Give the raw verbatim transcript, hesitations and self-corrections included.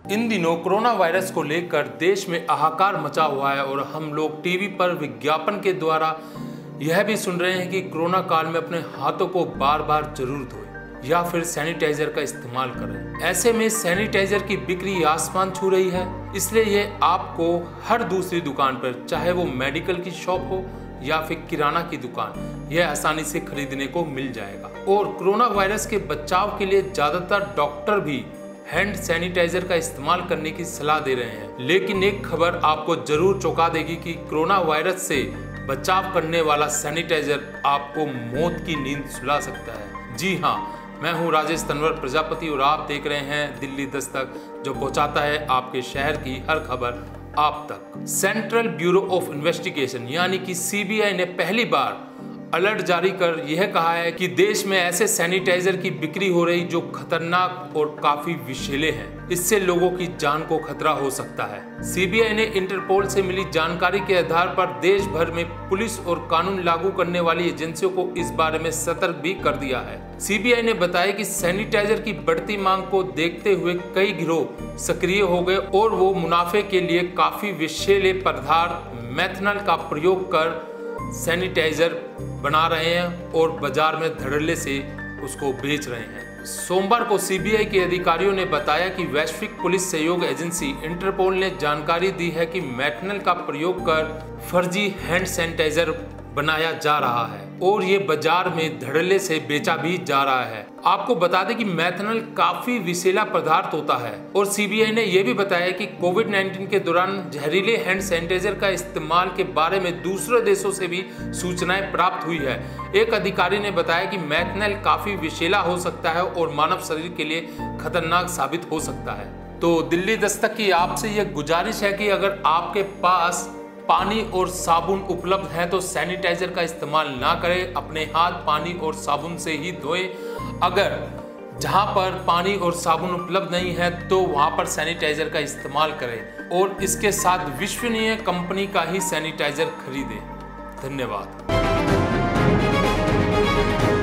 इन दिनों corona virus को लेकर देश में हाहाकार मचा हुआ है और हम लोग टीवी पर विज्ञापन के द्वारा यह भी सुन रहे हैं कि कोरोना काल में अपने हाथों को बार बार जरूर धोएं या फिर सैनिटाइजर का इस्तेमाल करें। ऐसे में सैनिटाइजर की बिक्री आसमान छू रही है, इसलिए ये आपको हर दूसरी दुकान पर, चाहे वो मेडिकल की शॉप हो या फिर किराना की दुकान, यह आसानी से खरीदने को मिल जाएगा। और कोरोना वायरस के बचाव के लिए ज्यादातर डॉक्टर भी हैंड सैनिटाइजर का इस्तेमाल करने की सलाह दे रहे हैं। लेकिन एक खबर आपको जरूर चौंका देगी कि कोरोना वायरस से बचाव करने वाला सैनिटाइजर आपको मौत की नींद सुला सकता है। जी हाँ, मैं हूँ राजेश तन्वर प्रजापति और आप देख रहे हैं दिल्ली दस्तक, जो पहुंचाता है आपके शहर की हर खबर आप तक। सेंट्रल ब्यूरो ऑफ इन्वेस्टिगेशन यानी कि सीबीआई ने पहली बार अलर्ट जारी कर यह कहा है कि देश में ऐसे सैनिटाइजर की बिक्री हो रही जो खतरनाक और काफी विषैले हैं। इससे लोगों की जान को खतरा हो सकता है। सीबीआई ने इंटरपोल से मिली जानकारी के आधार पर देश भर में पुलिस और कानून लागू करने वाली एजेंसियों को इस बारे में सतर्क भी कर दिया है। सीबीआई ने बताया कि सैनिटाइजर की बढ़ती मांग को देखते हुए कई गिरोह सक्रिय हो गए और वो मुनाफे के लिए काफी विषैले पदार्थ मेथनॉल का प्रयोग कर सैनिटाइजर बना रहे हैं और बाजार में धड़ल्ले से उसको बेच रहे हैं। सोमवार को सीबीआई के अधिकारियों ने बताया कि वैश्विक पुलिस सहयोग एजेंसी इंटरपोल ने जानकारी दी है कि मेथनॉल का प्रयोग कर फर्जी हैंड सैनिटाइजर बनाया जा रहा है और ये बाजार में धड़ल्ले से बेचा भी जा रहा है। आपको बता दें कि मेथनॉल काफी विषैला पदार्थ होता है और सीबीआई ने यह भी बताया कि कोविड नाइन्टीन के दौरान जहरीले हैंड सैनिटाइजर का इस्तेमाल के बारे में दूसरे देशों से भी सूचनाएं प्राप्त हुई है। एक अधिकारी ने बताया कि मेथनॉल काफी विषैला हो सकता है और मानव शरीर के लिए खतरनाक साबित हो सकता है। तो दिल्ली दस्तक की आपसे यह गुजारिश है कि अगर आपके पास पानी और साबुन उपलब्ध है तो सैनिटाइजर का इस्तेमाल ना करें, अपने हाथ पानी और साबुन से ही धोएं। अगर जहां पर पानी और साबुन उपलब्ध नहीं है तो वहां पर सैनिटाइजर का इस्तेमाल करें और इसके साथ विश्वसनीय कंपनी का ही सैनिटाइजर खरीदें। धन्यवाद।